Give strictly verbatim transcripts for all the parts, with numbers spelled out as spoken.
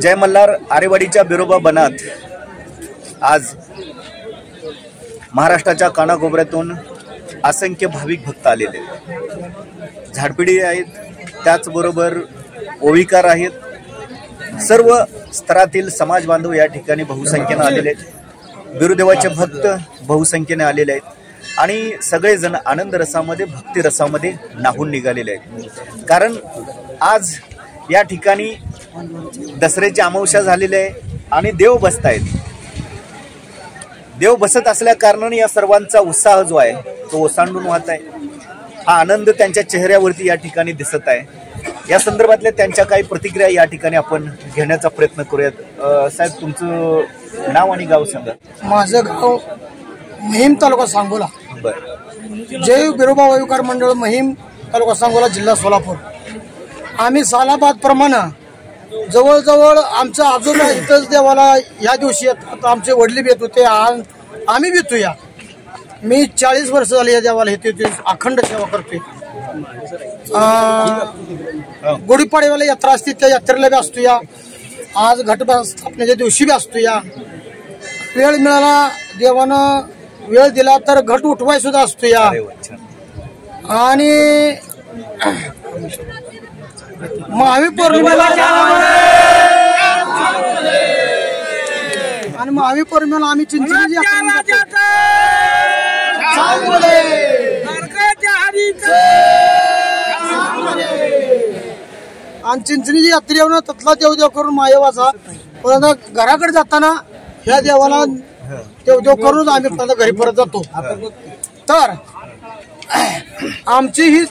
जय मल्हार आरेवाडीच्या बिरोबा बनात आज महाराष्ट्राच्या कानाकोपऱ्यातून असंख्य भाविक भक्त आलेले आहेत। झाडपिढी आहेत, त्याचबरोबर ओविकार आहेत, सर्व स्तरातील समाज बांधव या ठिकाणी बहुसंख्येने आलेले आहेत। बिरुदेवाचे भक्त बहुसंख्येने आलेले आहेत आणि सगळेजण आनंद रसामध्ये, भक्ती रसामध्ये न्हाऊन निघालेले आहेत। कारण आज या ठिकाणी दसऱ्याची अमावस्या झालेली आहे आणि देव बसत आहेत। देव बसत असल्या कारणाने या सर्वांचा उत्साह जो आहे तो ओसांडून वाहत आहे। हा आनंद त्यांच्या चेहऱ्यावरती या ठिकाणी दिसत आहे। या संदर्भातल्या त्यांच्या काही प्रतिक्रिया या ठिकाणी आपण घेण्याचा प्रयत्न करूयात। साहेब, तुमचं नाव आणि गाव सांगा। माझं गाव महिम, तालुका सांगोला। बरं। जय बिरोबा ओविकार मंडळ महिम, तालुका सांगोला, जिल्हा सोलापूर। आम्ही सालाबाद प्रमाणे जवळजवळ आमच्या आजोबा इथंच देवाला या दिवशी येतात, आमचे वडील येत होते, आम्ही येतोया। मी चाळीस वर्ष झाली या देवाला येते, अखंड सेवा करते। गुढीपाडव्याला यात्रा असते, त्या यात्रेला बी असतो या। आज घटस्थापनेच्या दिवशी बी असतो या। वेळ मिळाला, देवानं वेळ दिला तर घट उठवाय सुद्धा असतो या। आणि महावीर पौर्णिमेला आणि महावीर पौर्णिमेला आम्ही चिंचणी आणि चिंचणीची यात्रेवर ततला देव देव करून मायवाचा घराकडे जाताना ह्या देवाला देव देव करून आम्ही घरी परत जातो। तर आमची ही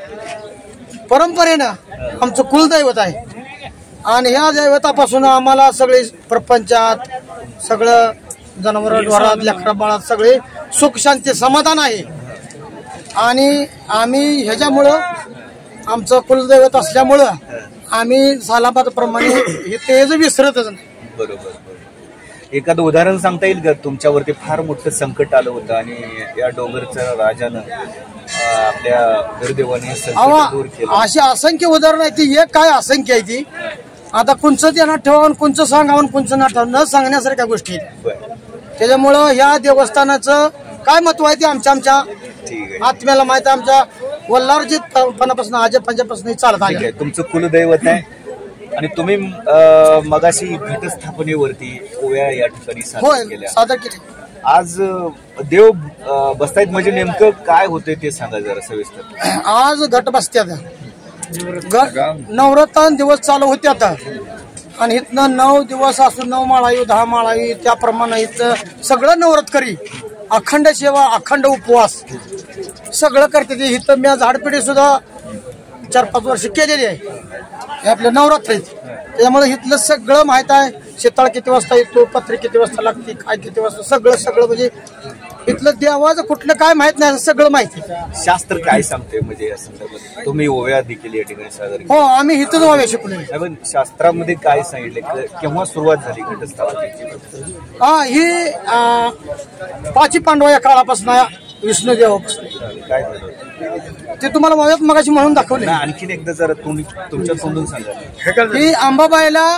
परंपरेनं आमचं कुलदैवत आहे आणि ह्या दैवतापासून आम्हाला सगळे प्रपंचात, सगळं जनावर ढोरात, लेकरा बाळात सगळे सुख शांती समाधान आहे। आणि आम्ही ह्याच्यामुळं आमचं कुलदैवत असल्यामुळं आम्ही सालाबाद प्रमाणे हे तेज विसरतच नाही। बरोबर। एखादं उदाहरण सांगता येईल का? तुमच्यावरती फार मोठं संकट आलं होतं आणि या डोंगरच्या राजानं आपल्या गुरुदेवाने संकट दूर केलं। अशी असंख्य उदाहरण आहे ती, एक काय असंख्य आहे ती। आता कोणचं त्यांना ठेवावं, कोणचं सांगावं, कोणचं ना ठेवावं, न सांगण्यासारख्या गोष्टी आहेत। त्याच्यामुळं या देवस्थानाचं काय महत्व आहे ते आमच्या आमच्या आत्म्याला माहिती आहे। आमच्या वल्लारजीपणापासून आजोबांपासून चालत आहे। तुमचं कुलदैवत आहे आणि तुम्ही मगाशी घटस्थापनेवरती ओव्या या ठिकाणी सादर केल्या। आज देव बसतायत म्हणजे नेमकं काय होतंय ते सांगा जरा सविस्तर। आज घट बसत्यात, नवरात्र दिवस चालू होते आता आणि इथनं नऊ दिवस असून नऊ माळावी, दहा माळावी, त्याप्रमाणे इथं सगळं नवरात्र करी, अखंड सेवा, अखंड उपवास सगळं करते ते। इथं मी झाडपिढी सुद्धा चार पाच वर्ष केलेली आहे आपल्या नवरात्रीत। त्यामुळे इथलं सगळं माहित आहे। शेताळ किती वाजता येतो, पत्री किती वाजता लागते, काय किती वाजता, सगळं सगळं म्हणजे इथलं देवाचं कुठलं काय माहित नाही, सगळं माहिती। शास्त्र काय सांगते म्हणजे या संदर्भात? तुम्ही ओव्या देखील या ठिकाणी सादर हो, आम्ही इथंच ओव्या शिकलोय। पण शास्त्रामध्ये काय सांगितलं, केव्हा सुरुवात झाली घटस्थापनेची? हा, ही पाची पांडव या काळापासून विष्णू देवापासून काय झालं ते तुम्हाला ओव्यात मगाशी म्हणून दाखवले। आणखीन एकदा जरा तुम्ही तुमच्या तोंडून सांगा। ही अंबाबाईला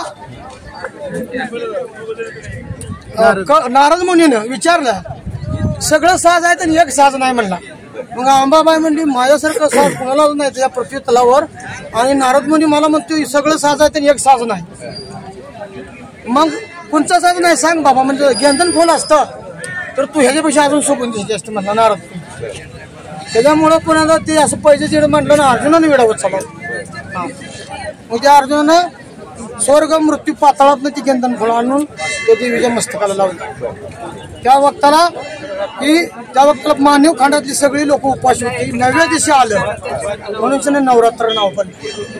नारद मुनीनं विचारलं, सगळं साज आहे तर एक साज नाही म्हणला। मग अंबाबाई म्हणली, माझ्यासारखं साज कोणाला नाही त्या पृथ्वी तलावर, आणि नारद मुनी मला म्हणतो सगळं साज आहे तर एक साज नाही। मग कोणचा साज नाही सांग बाबा, म्हणजे गेंदन फुल असतं तर तू ह्याच्यापेक्षा अजून सोबून दिसते असतं म्हणला नारद। त्याच्यामुळं कोणाला ते असं पैसे चिड म्हटलं ना, अर्जुनाने वेडावत चालवलं। मग त्या अर्जुनानं स्वर्ग मृत्यू पाताळात ती गेंदन फुलं आणून ते देवीच्या मस्तकाला लावलं। त्या वक्ताला की त्या वक्ताला मानव खंडातली सगळी लोक उपाशी होती, नव्या दिवशी आलं म्हणून त्याने नवरात्र नाव पडलं।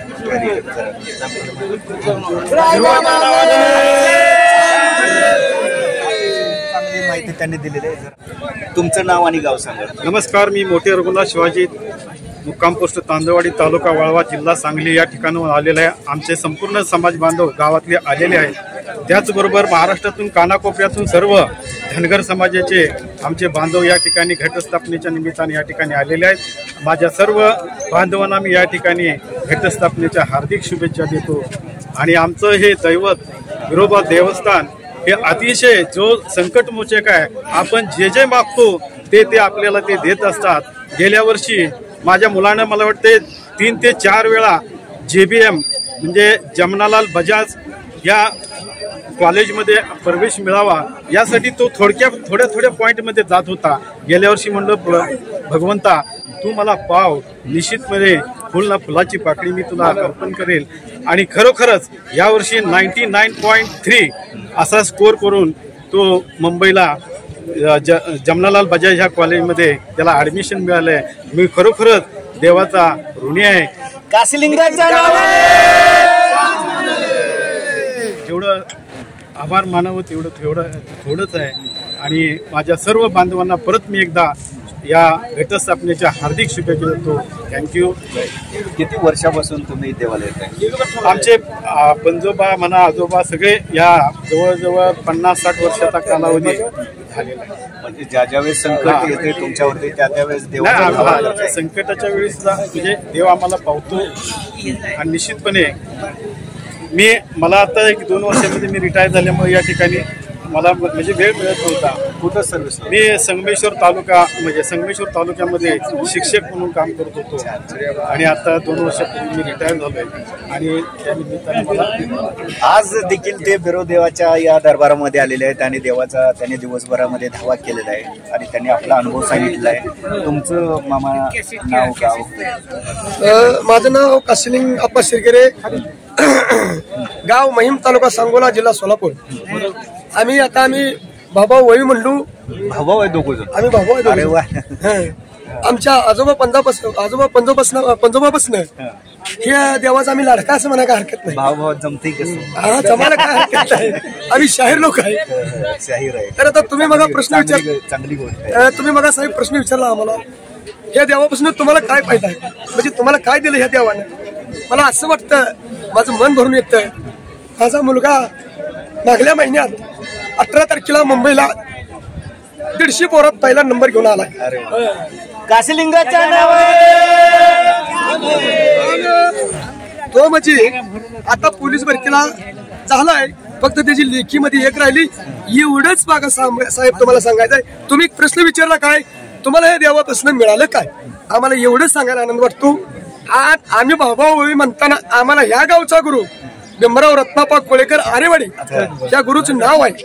चांगली माहिती त्यांनी दिलेली आहे। तुमचं नाव आणि गाव सांगा। नमस्कार, मी मोठे रघुनाथ शिवाजी, मुक्काम पोस्ट तांदळवाडी, तालुका वाळवा, जिल्हा सांगली या ठिकाणाहून आलेले आहे। आमचे संपूर्ण समाज बांधव गावातले आलेले आहेत। त्याचबरोबर महाराष्ट्रातून कानाकोपऱ्यातून सर्व धनगर समाजाचे आमचे बांधव या ठिकाणी घटस्थापनेच्या निमित्ताने या ठिकाणी आलेले आहेत। माझ्या सर्व बांधवांना मी या ठिकाणी घटस्थापनेच्या हार्दिक शुभेच्छा देतो। आणि आमचं हे दैवत विरोबा देवस्थान हे अतिशय जो संकटमोचक आहे. आपण जे जे मागतो ते ते आपल्याला ते देत असतात. गेल्या वर्षी माझ्या मुलानं मला वाटते तीन ते चार वेळा जे बी एम म्हणजे जमनालाल बजाज या कॉलेजमध्ये प्रवेश मिळावा यासाठी तो थोडक्या थोड्या थोड्या पॉईंटमध्ये जात होता. गेल्या वर्षी म्हणलं भगवंता तू मला पाव, निश्चितपणे फुल ना फुलाची पाकळी मी तुला अर्पण करेल. आणि खरोखरच यावर्षी नाईन्टी नाईन पॉईंट थ्री असा स्कोर करून तो मुंबईला ज जमनालाल बजाज ह्या कॉलेजमध्ये त्याला ॲडमिशन मिळालं आहे. मी खरोखरच देवाचा ऋणी आहे. काशीलिंगाचा तेवढं आभार मानावं तेवढं तेवढं थोडंच आहे. आणि माझ्या सर्व बांधवांना परत मी एकदा या घटस्थापनेच्या हार्दिक शुभेच्छा देतो. थँक्यू. किती वर्षापासून तुम्ही देवाला येताय? आमचे पंजोबा म्हणा आजोबा सगळे या जवळजवळ पन्नास साठ वर्षाचा कालावधी झालेला आहे. म्हणजे ज्या ज्यावेळेस संकट येते तुमच्यावरती त्या त्यावेळेस देव संकटाच्या वेळी सुद्धा म्हणजे देव आम्हाला पावतो. आणि निश्चितपणे मी मला आता एक दोन वर्षामध्ये मी रिटायर झाल्यामुळे या ठिकाणी मला म्हणजे वेळ मिळत नव्हता. कुठं सर्व्हिस? मी संगमेश्वर तालुका म्हणजे संगमेश्वर तालुक्यामध्ये शिक्षक म्हणून काम करत होतो. आणि आता दोन वर्षापूर्वी मी रिटायर झालोय. आणि त्या निमित्ताने मला आज देखील ते बिरोदेवाच्या या दरबारामध्ये आलेले आहेत आणि देवाचा त्यांनी दिवसभरामध्ये धावा केलेला आहे आणि त्यांनी आपला अनुभव सांगितलेला आहे. तुमचं मामा नाव गाव? माझं नाव काशीलिंग आप्पा शिरगिरे, गाव महिम, तालुका सांगोला, जिल्हा सोलापूर. आम्ही आता आम्ही भाऊ वही म्हणलो. भाऊ आहे दोघं जण? आम्ही भाऊ आहे. अरे वा. आमच्या आजोबा पंजापासून आजोबा पंजोपासून पंजोबापासून हे देवाचा आम्ही लाडका असं म्हणायला हरकत नाही. भाऊ भाऊ जमते कसं? हा, जमायला काय हरकत नाही. आम्ही शाहीर लोक आहे. शाहीर आहे. तर आता तुम्ही मला प्रश्न विचार चांगली गोष्ट आहे. तुम्ही मला साहेब प्रश्न विचारला आम्हाला या देवापासून तुम्हाला काय फायदा आहे, म्हणजे तुम्हाला काय दिलं ह्या देवाने. मला असं वाटतं, माझं मन भरून येतं. माझा मुलगा मागल्या महिन्यात अठरा तारखेला मुंबईला दीडशे पोरात पहिला नंबर घेऊन आला. काशीलिंगाच्या तो म्हणजे आता पोलीस भरतीला झालाय, फक्त त्याची लेखीमध्ये एक राहिली. एवढंच बघा साहेब तुम्हाला सांगायचंय. तुम्ही प्रश्न विचारला काय तुम्हाला हे देवापासून मिळालं काय, आम्हाला एवढंच सांगायला आनंद वाटतो. आज आम्ही भाऊभाऊ म्हणताना आम्हाला ह्या गावचा गुरु भीमराव रत्नाप्पा कोळेकर आरेवाडी त्या गुरुचं नाव आहे.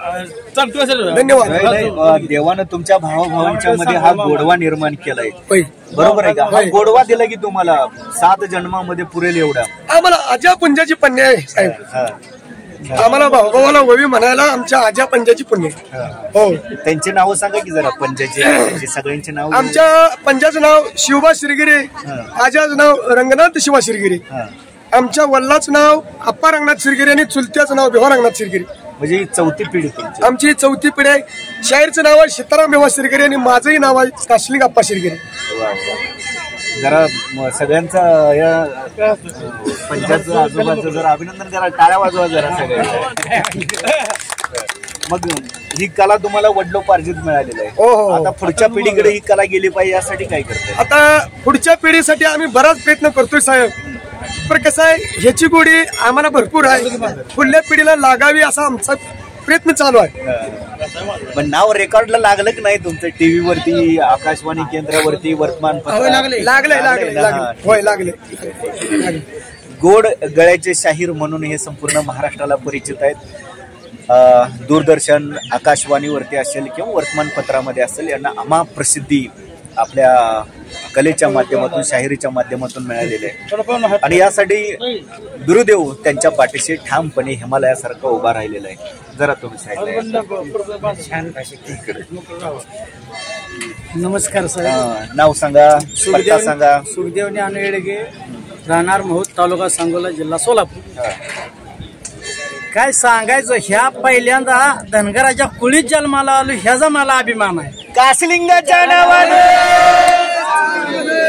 धन्यवाद. देवानं तुमच्या भावाभावांच्या मध्ये हा गोडवा निर्माण केलाय, बरोबर आहे का? हा गोडवा दिला की तुम्हाला सात जन्मामध्ये पुरेल एवढा. आम्हाला आजा पुंजाची पुण्य आहे साहेब. आम्हाला भाऊभावाला ववी म्हणायला आमच्या आजा पंजाची पुण्य. हो, त्यांचे नाव सांगा की जरा. पंजाचे सगळ्यांचे नाव? आमच्या पंजाचं नाव शिवबा शिरगिरे, आजाचं नाव रंगनाथ शिवा शिरगिरे, आमच्या वल्लाचं नाव आप्पा रंगनाथ शिरगिरे आणि चुलत्याचं नाव भिवा रंगनाथ शिरगिरे. म्हणजे चौथी पिढी तुमची? आमची चौथी पिढी आहे. शाहीरचं नाव आहे सीताराम भिवा शिरगिरे आणि माझंही नाव आहे काशीलिंग आप्पा शिरगिरे. जरा सगळ्यांचा या पंचायतचं आजोबाचं जरा अभिनंदन करा, टाळ्या वाजवा जरा सगळ्यांना. मग ही कला तुम्हाला वडिलोपार्जित मिळालेली आहे. हो हो. आता पुढच्या पिढीकडे ही कला गेली पाहिजे यासाठी काय करताय? आता पुढच्या पिढीसाठी आम्ही बराच प्रयत्न करतोय साहेब. पण कसं आहे, ह्याची गोडी आम्हाला भरपूर आहे. पुढल्या पिढीला लागावी असा आमचा प्रयत्न चालू आहे. पण नाव रेकॉर्डला लागलं की नाही तुमचं? टीव्ही वरती, आकाशवाणी केंद्रावरती, वर्तमानपत्र लागले लागले होय लागले. गोड गळ्याचे शाहीर म्हणून हे संपूर्ण महाराष्ट्राला परिचित आहेत. दूरदर्शन, आकाशवाणीवरती असेल किंवा वर्तमानपत्रामध्ये असेल, यांना अमाप प्रसिद्धी आपल्या कलेच्या माध्यमातून, शाहिरीच्या माध्यमातून मिळालेले आहे. आणि यासाठी गुरुदेव त्यांच्या पाठीशी ठामपणे हिमालयासारखं उभा राहिलेला आहे. जरा तुम्ही सांगितलं. नमस्कार साहेब. नाव सांगा, पत्ता सांगा. सुखदेव ज्ञान येडगे, राहणार महूद, तालुका सांगोला, जिल्हा सोलापूर. काय सांगायचं, ह्या पहिल्यांदा धनगराच्या कुळीत जन्माला आलो ह्याचा मला अभिमान आहे. काशीलिंगाच्या नावाने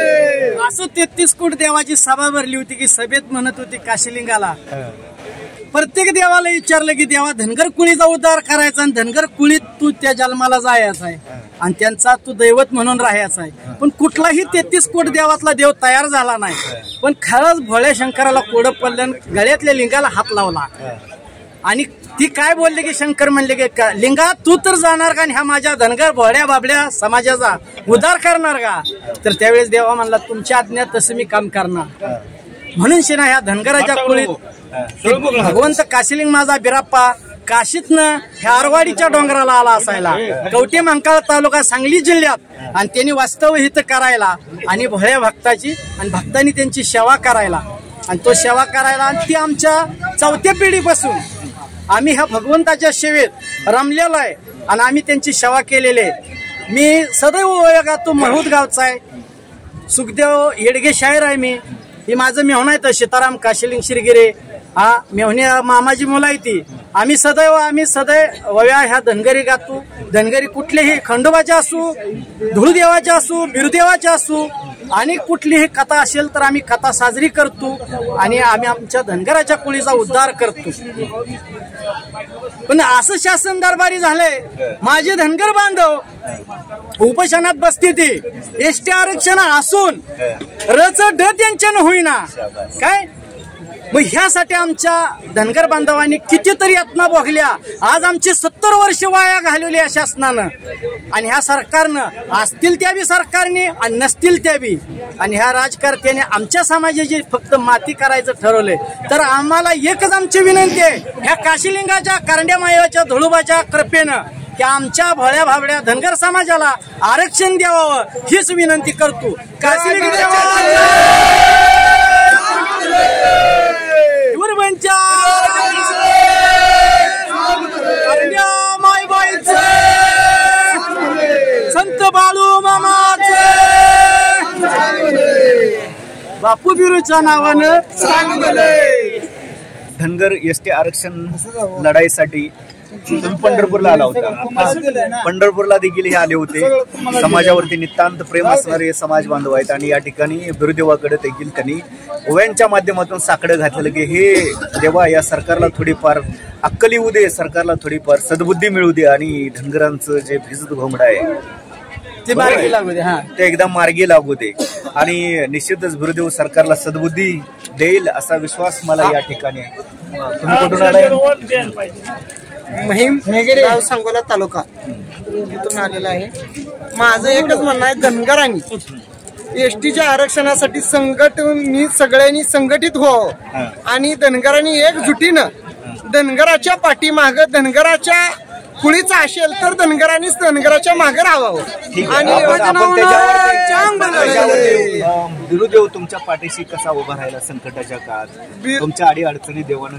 असं तेहतीस कोटी देवाची सभा भरली होती की सभेत म्हणत होती काशीलिंगाला, प्रत्येक देवाला विचारलं की देवा धनगर कुळीचा उद्धार करायचा आणि धनगर कुळीत तू त्या जन्माला जायचा आहे आणि त्यांचा तू दैवत म्हणून राहायचा आहे. पण कुठलाही तेहतीस कोट देवातला देव तयार झाला नाही. पण खरंच भोळ्या शंकराला कोडं पडलं, गळ्यातल्या लिंगाला हात लावला आणि ती काय बोलले की शंकर म्हणले की लिंगा तू तर जाणार का ह्या माझ्या धनगर भोळ्या बाबड्या समाजाचा उद्धार करणार का? तर त्यावेळेस देवा म्हणला तुमच्या आज्ञात तसं मी काम करणार. म्हणून शिना ह्या धनगराच्या कुळीत भगवंत काशीलिंग माझा बिराप्पा काशीतनं ह्या आरवाडीच्या डोंगराला आला असायला, कवटे मंकाळ तालुका सांगली जिल्ह्यात, आणि त्यांनी वास्तव हित करायला आणि भोळ्या भक्ताची आणि भक्तांनी त्यांची सेवा करायला आणि तो सेवा करायला आणि ती आमच्या चौथ्या पिढीपासून आम्ही ह्या भगवंताच्या सेवेत रमलेलो आहे आणि आम्ही त्यांची सेवा केलेली आहे. मी सदैव ओळख तो महूद गावचा आहे, सुखदेव येडगे शाहीर आहे मी. ही माझं मेहून आहे तर सीताराम काशीलिंग शिरगिरे हा मेहून मामाजी मुलं आहे ती. आम्ही सदैव आम्ही सदैव वया ह्या धनगरी गातो. धनगरी कुठलेही खंडोबाच्या असू, धुळदेवाच्या असू, बिरुदेवाच्या असू आणि कुठलीही कथा असेल तर आम्ही कथा साजरी करतो आणि आम्ही आमच्या धनगराच्या कुळीचा उद्धार करतो. पण असं शासन दरबारी झालंय, माझे धनगर बांधव उपोषणात बसते ती एसटी आरक्षण असून रच ड त्यांच्यानं होईना काय. मग ह्यासाठी आमच्या धनगर बांधवांनी कितीतरी यातना भोगल्या. आज आमची सत्तर वर्ष वाया घालवली या शासनानं आणि ह्या सरकारनं, असतील त्या बी सरकारने आणि नसतील त्या बी, आणि ह्या राजकारत्याने आमच्या समाजाची फक्त माती करायचं ठरवलंय. तर आम्हाला एकच आमची विनंती आहे, ह्या काशीलिंगाच्या करंड्या मायाच्या धुळोबाच्या कृपेनं की आमच्या भोळ्या भाबड्या धनगर समाजाला आरक्षण द्यावं हीच विनंती करतो. काशीलिंग संत बाळू मामाचे बापू बिरूच्या नावानं सांगले. धनगर एसटी आरक्षण लढाईसाठी तुम्ही पंढरपूरला आला होता. पंढरपूरला देखील हे आले होते. समाजावरती नितांत प्रेम असणारे समाज बांधव आहेत आणि या ठिकाणी बिरुदेवाकडे देखील त्यांनी ओव्यांच्या माध्यमातून साकडं घातलेलं की हे देवा या सरकारला थोडीफार अक्कल येऊ दे, सरकारला थोडीफार सद्बुद्धी मिळू दे आणि धनगरांचं जे भिजत घोंगड आहे ते मार्गी लागू दे, हा ते एकदम मार्गी लागू दे आणि निश्चितच बिरुदेव सरकारला सद्बुद्धी देईल असा विश्वास मला या ठिकाणी आहे. तुम्ही कुठून आलाय? महिम गाव सांगोला तालुका इथून आलेला आहे. माझं एकच म्हणणं आहे, धनगरांनी एसटीच्या आरक्षणासाठी संघटन सगळ्यांनी संघटित व्हावं आणि धनगरांनी एकजुटीनं धनगराच्या पाठीमाग धनगराच्या कुळीचा असेल तर धनगरांनीच धनगराच्या मागे राहावं आणि बिरुदेव तुमच्या पाठीशी कसा उभा राहिला संकटाच्या काळात, तुमच्या अडी अडचणी देवानं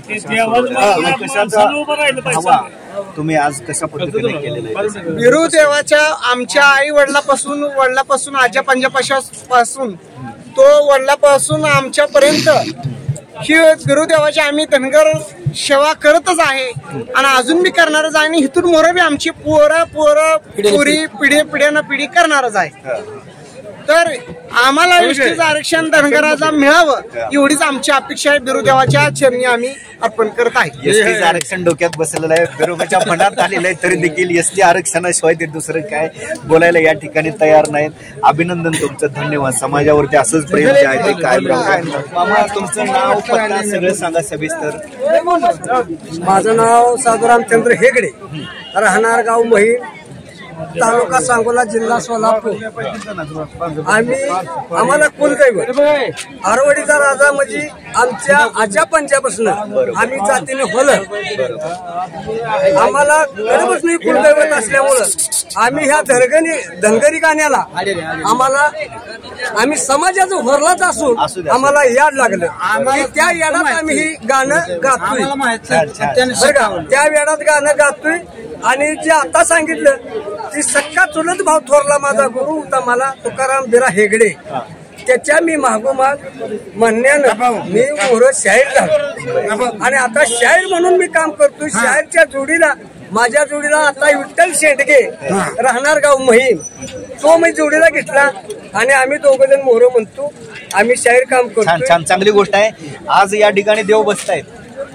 हवा तुम्ही आज कशा पद्धतीने केलेलं आहे? बिरुदेवाच्या आमच्या आई वडिलापासून वडिलापासून आजा पंजापासून तो वडिलापासून आमच्यापर्यंत ही बिरुदेवाची आम्ही धनगर सेवा करतच आहे आणि अजून बी करणारच आहे आणि इथून मोर बी आमची पोरं पोरं पुरी पिढी पिढ्यानं पिढी करणारच आहे. तर आम्हाला एसटीचं आरक्षण धनगराचा मिळावं एवढीच आमची अपेक्षा आहे. बिरुदेवाच्या चरणी आम्ही अर्पण करत आहे. एसटीचं आरक्षण डोक्यात बसलेलं आहे, बिरुदेवाच्या मनात आलेलं आहे, तरी देखील एसटी आरक्षणाशिवाय ते दुसरं काय बोलायला या ठिकाणी तयार नाहीत. अभिनंदन तुमचं, धन्यवाद. समाजावरती असंच प्रेम जे आहे ते कायम राहू. मामा तुमचं नाव पत्ता सगळं सांगा सविस्तर. माझं नाव साधू रामचंद्र हेगडे, राहणार गाव महिम, तालुका सांगोला, जिल्हा सोलापूर. आम्ही आम्हाला कुलदैवत आरवडीचा राजा म्हणजे आमच्या आजा पंजापासून आम्ही जातीने होलं. आम्हाला कधीपासून कुलदैवत असल्यामुळं आम्ही ह्या धनगरी धनगरी गाण्याला आम्हाला आम्ही समाजाचं भरलाच असून आम्हाला याड लागलं. त्या याडात आम्ही ही गाणं गातोय, त्या वेळात गाणं गातोय. आणि जे आता सांगितलं की सक्का चुलत भाव थोरला माझा गुरु होता मला तुकाराम बिरा हेगडे, त्याच्या मी मागोमाग म्हणण्यानं मी मोर शाहीर झालो आणि आता शाहीर म्हणून मी काम करतो. शाहीरच्या जोडीला माझ्या जोडीला आता विठ्ठल शेंडगे, राहणार गाव महिम, तो मी जोडीला घेतला आणि आम्ही दोघ जण मोर म्हणतो. आम्ही शाहीर काम करतो. छान छान चांगली गोष्ट आहे. आज या ठिकाणी देव बसतायत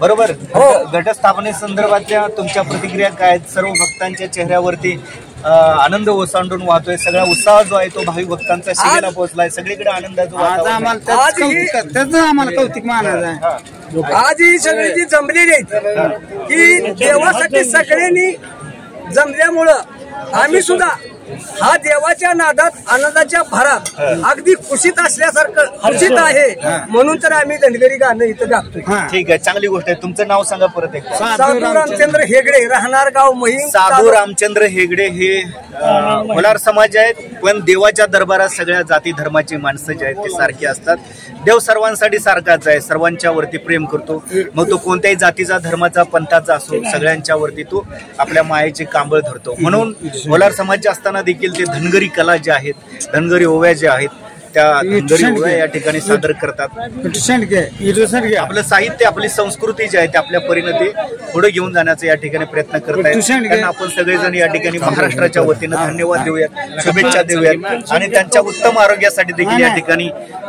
बरोबर. घटस्थापने संदर्भातल्या तुमच्या प्रतिक्रिया काय आहेत? सर्व भक्तांच्या चेहऱ्यावरती आनंद ओसांडून वाहतोय. सगळा उत्साह जो आहे तो भाविक भक्तांचा शिगेला पोहोचलाय. सगळीकडे आनंदाचं वातावरण. आम्हाला कौतिक मानायचं आहे. आज ही सगळी जी जमलेली आहेत की देवासाठी सगळ्यांनी जमल्यामुळं आम्ही सुद्धा हा देवाच्या नादात आनंदाच्या भरात अगदी खुशीत असल्यासारखं खुशीत आहे. म्हणून तर आम्ही धनगरी गाणं इथं गातोय. ठीक आहे, चांगली गोष्ट आहे. तुमचं नाव सांगा परत एक. साधू रामचंद्र हेगडे, राहणार गाव महिम. साधू रामचंद्र हेगडे हे होलार समाज आहेत, पण देवाच्या दरबारात सगळ्या जाती धर्माची माणसं जे आहेत ते सारखी असतात. देव सर्वांसाठी सारखाच आहे, सर्वांच्या वरती प्रेम करतो. मग तो कोणत्याही जातीचा धर्माचा पंथाचा असो, सगळ्यांच्या वरती तो आपल्या मायेचे कांबळ धरतो. म्हणून होलार समाज असताना देखील ते धनगरी कला ज्या आहेत, धनगरी ओव्या ज्या आहेत त्या धनगरी ओव्या या ठिकाणी सादर करतात. आपलं साहित्य, आपली संस्कृती जी आहे ते आपल्या परीने ते पुढे घेऊन जाण्याचा या ठिकाणी प्रयत्न करत आहेत. त्यांना आपण सगळेजण या ठिकाणी महाराष्ट्राच्या वतीनं धन्यवाद देऊयात, शुभेच्छा देऊयात आणि त्यांच्या उत्तम आरोग्यासाठी देखील या ठिकाणी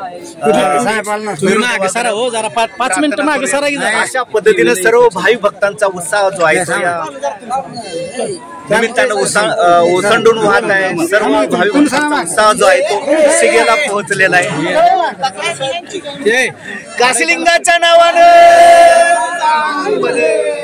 पाच मिनिटं मागे सरा. अशा पद्धतीने सर्व भाविक भक्तांचा उत्साह जो आहे तो या निमित्तानं ओसंडून वाहत आहे. सर्व भाविक भक्तांचा उत्साह जो आहे तो शिगेला पोहोचलेला आहे. काशीलिंगाच्या नावानं